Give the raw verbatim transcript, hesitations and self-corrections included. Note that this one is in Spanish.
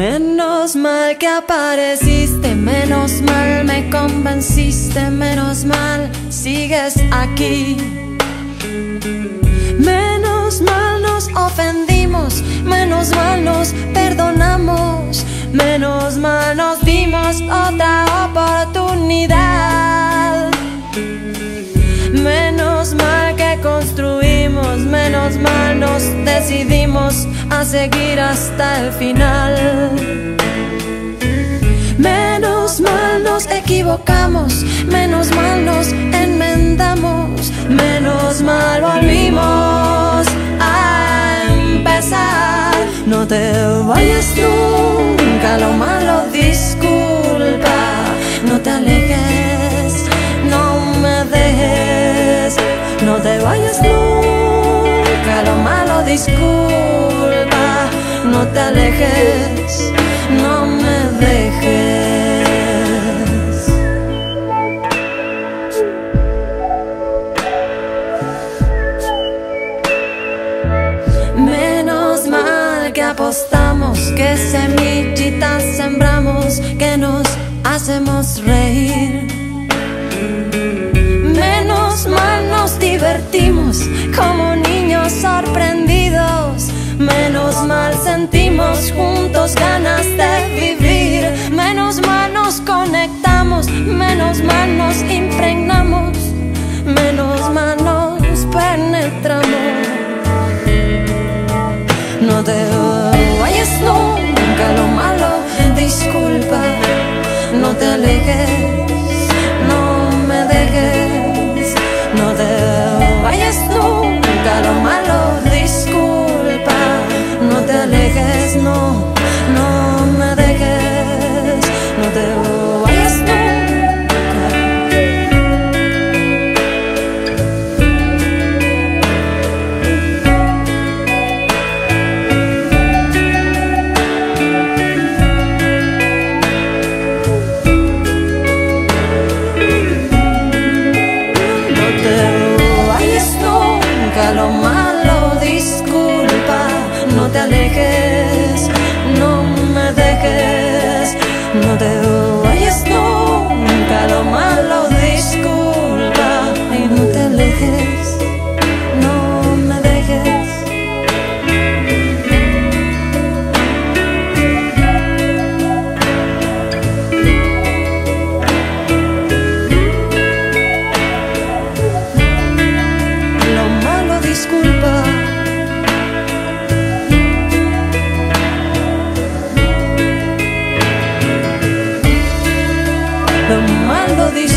Menos mal que apareciste, menos mal me convenciste, menos mal sigues aquí. Menos mal nos ofendimos, menos mal nos perdonamos, menos mal nos dimos otra oportunidad. Menos mal que construimos, menos mal nos decidimos a seguir hasta el final. Menos mal nos equivocamos, menos mal nos enmendamos, menos mal volvimos a empezar. No te vayas nunca, lo malo disculpa, no te alejes, no me dejes. No te vayas nunca, lo malo disculpa, no te alejes, no me dejes. Menos mal que apostamos, que semillitas sembramos, que nos hacemos reír. Menos mal nos divertimos como niños sorprendidos, menos mal sentimos juntos ganas de vivir. Menos mal nos conectamos, menos mal nos impregnamos, menos mal nos penetramos. No te vayas nunca, lo malo disculpa, no te alejes, no me dejes. No te vayas nunca, lo malo disculpa, no te alejes, no, no me dejes. No te vayas nunca. Lo malo disculpa, no te alejes, no me dejes. No te vayas nunca, lo malo disculpa, y no te alejes, no me dejes. Disculpa, lo malo disculpa.